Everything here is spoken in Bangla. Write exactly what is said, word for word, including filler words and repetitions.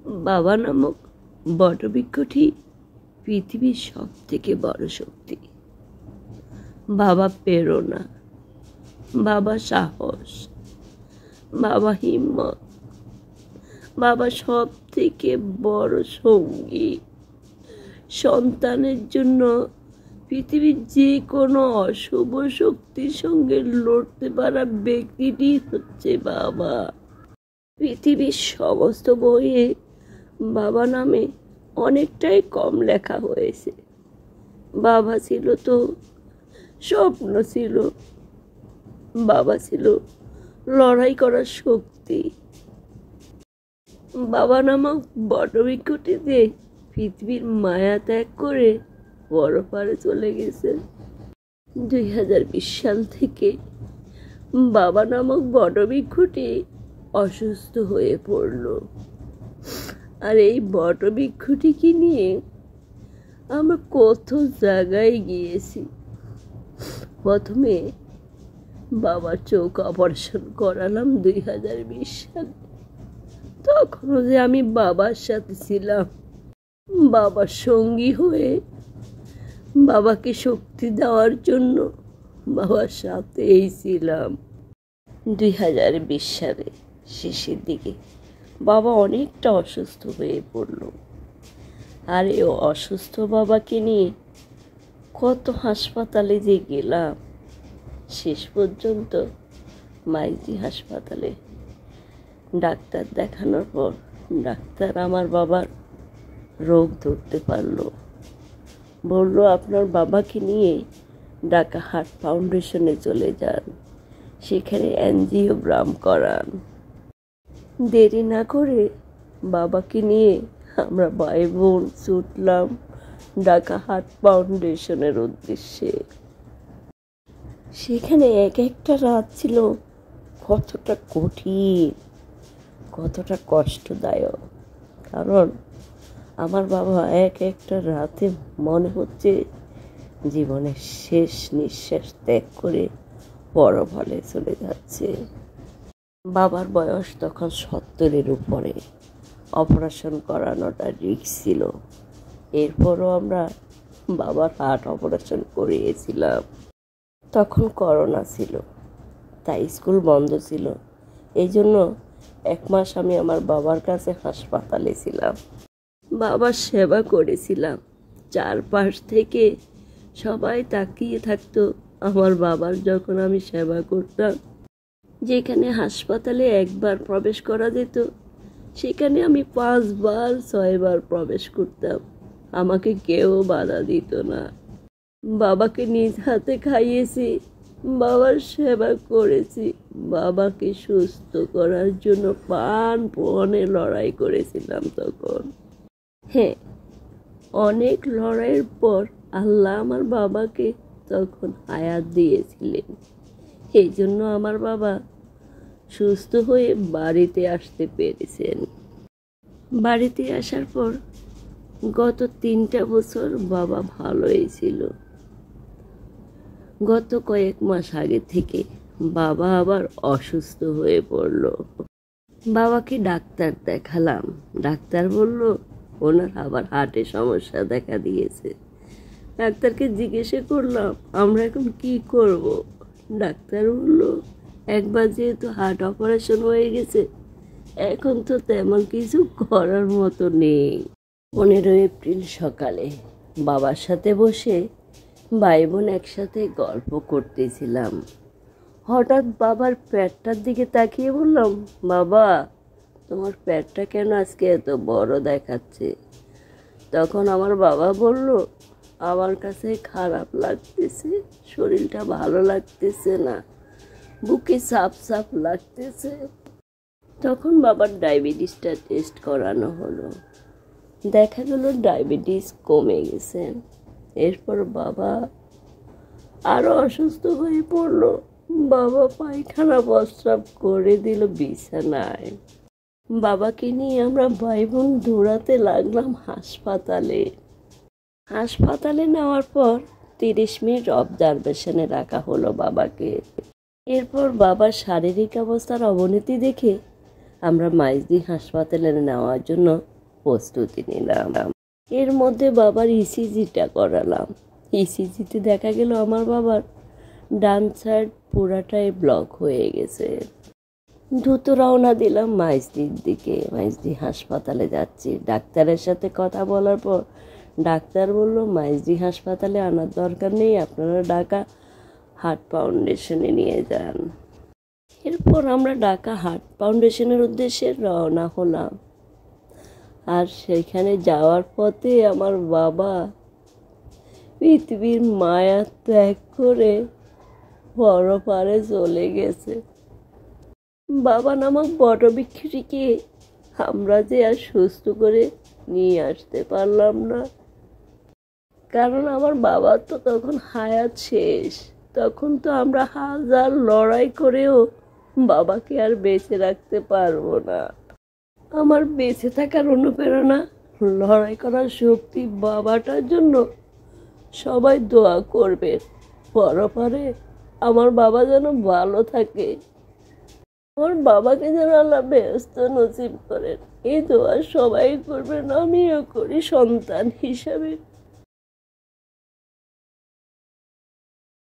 বাবা নামক বটবৃক্ষটি পৃথিবীর সব থেকে বড় শক্তি। বাবা প্রেরণা, বাবা সাহস, বাবা হিম্মত, বাবা সব থেকে বড় সঙ্গী। সন্তানের জন্য পৃথিবীর যে কোনো অশুভ শক্তির সঙ্গে লড়তে পারা ব্যক্তিটি হচ্ছে বাবা। পৃথিবীর সমস্ত বইয়ে বাবা নামে অনেকটাই কম লেখা হয়েছে। বাবা ছিল তো স্বপ্ন ছিল, বাবা ছিল লড়াই করার শক্তি। বাবা নামক বটবৃক্ষটিতে পৃথিবীর মায়া ত্যাগ করে পরপারে চলে গেছে। দুই হাজার বিশ সাল থেকে বাবা নামক বটবৃক্ষটি অসুস্থ হয়ে পড়ল। আর এই বটবৃক্ষটিকে নিয়ে আমরা কত জায়গায় গিয়েছি। প্রথমে বাবার চোখ অপারেশন করালাম দুই হাজার বিশ সালে। তখনও যে আমি বাবার সাথে ছিলাম, বাবার সঙ্গী হয়ে বাবাকে শক্তি দেওয়ার জন্য বাবার সাথেই ছিলাম। দুই হাজার বিশ সালে শেষের দিকে বাবা অনেকটা অসুস্থ হয়ে পড়ল। আর এই অসুস্থ বাবাকে নিয়ে কত হাসপাতালে যে গেলাম। শেষ পর্যন্ত মাইজি হাসপাতালে ডাক্তার দেখানোর পর ডাক্তার আমার বাবার রোগ ধরতে পারলো। বলল, আপনার বাবাকে নিয়ে ঢাকা হার্ট ফাউন্ডেশনে চলে যান, সেখানে অ্যাঞ্জিওগ্রাম করান। দেরি না করে বাবাকে নিয়ে আমরা ভাই বোন ছুটলাম ঢাকা হার্ট ফাউন্ডেশনের উদ্দেশ্যে। সেখানে এক একটা রাত ছিল কতটা কঠিন, কতটা কষ্টদায়ক। কারণ আমার বাবা এক একটা রাতে মনে হচ্ছে জীবনের শেষ নিঃশ্বাস ত্যাগ করে পরপারে চলে যাচ্ছে। বাবার বয়স তখন সত্তরের উপরে। অপারেশন করানোটা রিস্ক ছিল। এরপরও আমরা বাবার হার্ট অপারেশন করিয়েছিলাম। তখন করোনা ছিল, তাই স্কুল বন্ধ ছিল। এই জন্য এক মাস আমি আমার বাবার কাছে হাসপাতালে ছিলাম, বাবার সেবা করেছিলাম। চারপাশ থেকে সবাই তাকিয়ে থাকতো আমার বাবার যখন আমি সেবা করতাম। যেখানে হাসপাতালে একবার প্রবেশ করা যেত, সেখানে আমি পাঁচবার ছয়বার প্রবেশ করতাম। আমাকে কেউ বাধা দিত না। বাবাকে নিজ হাতে খাইয়েছি, বাবার সেবা করেছি, বাবাকে সুস্থ করার জন্য প্রাণপণে লড়াই করেছিলাম তখন। হ্যাঁ, অনেক লড়াইয়ের পর আল্লাহ আমার বাবাকে তখন হায়াত দিয়েছিলেন। এই জন্য আমার বাবা সুস্থ হয়ে বাড়িতে আসতে পেরেছেন। বাড়িতে আসার পর গত তিনটা বছর বাবা ভালোই ছিল। গত কয়েক মাস আগে থেকে বাবা আবার অসুস্থ হয়ে পড়ল। বাবাকে ডাক্তার দেখালাম। ডাক্তার বলল ওনার আবার হার্টের সমস্যা দেখা দিয়েছে। ডাক্তারকে জিজ্ঞেস করলাম আমরা এখন কি করব। ডাক্তার বলল একবার যেহেতু হার্ট অপারেশন হয়ে গেছে, এখন তো তেমন কিছু করার মতো নেই। পনেরোই এপ্রিল সকালে বাবার সাথে বসে ভাই বোন একসাথে গল্প করতেছিলাম। হঠাৎ বাবার পেটটার দিকে তাকিয়ে বললাম, বাবা তোমার পেটটা কেন আজকে এত বড় দেখাচ্ছে? তখন আমার বাবা বলল, আমার কাছে খারাপ লাগতেছে, শরীরটা ভালো লাগতেছে না, বুকে চাপ চাপ লাগতেছে। তখন বাবার ডায়াবেটিসটা টেস্ট করানো হলো। দেখা গেল ডায়াবেটিস কমে গেছে। এরপর বাবা আরো অসুস্থ হয়ে পড়লো। বাবা পায়খানা প্রস্রাব করে দিল বিছানায়। বাবাকে নিয়ে আমরা ভাই বোন দৌড়াতে লাগলাম হাসপাতালে। হাসপাতালে নেওয়ার পর তিরিশ মিনিট অবজারভেশনে রাখা হলো বাবাকে। এরপর বাবার শারীরিক অবস্থার অবনতি দেখে আমরা মাইজদি হাসপাতালে নেওয়ার জন্য প্রস্তুতি নিলাম। এর মধ্যে বাবার ইসিজিটা করালাম। ইসিজিতে দেখা গেল আমার বাবার ডান সাইড পুরাটাই ব্লক হয়ে গেছে। দ্রুত রওনা দিলাম মাইজদির দিকে। মাইজদি হাসপাতালে যাচ্ছি। ডাক্তারের সাথে কথা বলার পর ডাক্তার বলল, মাইজদি হাসপাতালে আনার দরকার নেই, আপনারা ঢাকা হার্ট ফাউন্ডেশনে নিয়ে যান। এরপর আমরা ঢাকা হার্ট ফাউন্ডেশনের উদ্দেশ্যে রওনা হলাম। আর সেখানে যাওয়ার পথে আমার বাবা পৃথিবীর মায়া ত্যাগ করে পরপারে চলে গেছে। বাবা নামক বটবৃক্ষটিকে আমরা যে আর সুস্থ করে নিয়ে আসতে পারলাম না, কারণ আমার বাবার তো তখন হায়াত শেষ। তখন তো আমরা হাজার লড়াই করেও বাবাকে আর বেঁচে রাখতে পারবো না। আমার বেঁচে থাকার অনুপ্রেরণা, লড়াই করার শক্তি বাবাটার জন্য সবাই দোয়া করবে। পরপারে আমার বাবা যেন ভালো থাকে, আমার বাবাকে যেন আল্লাহ বেহেশত নসিব করেন, এই দোয়া সবাই করবেন, আমিও করি সন্তান হিসাবে।